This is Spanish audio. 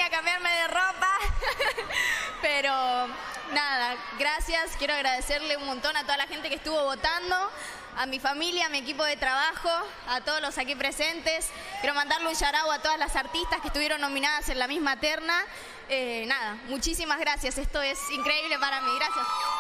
a cambiarme de ropa. Pero nada, gracias. Quiero agradecerle un montón a toda la gente que estuvo votando, a mi familia, a mi equipo de trabajo, a todos los aquí presentes. Quiero mandarle un shout out a todas las artistas que estuvieron nominadas en la misma terna. Nada, muchísimas gracias. Esto es increíble para mí. Gracias.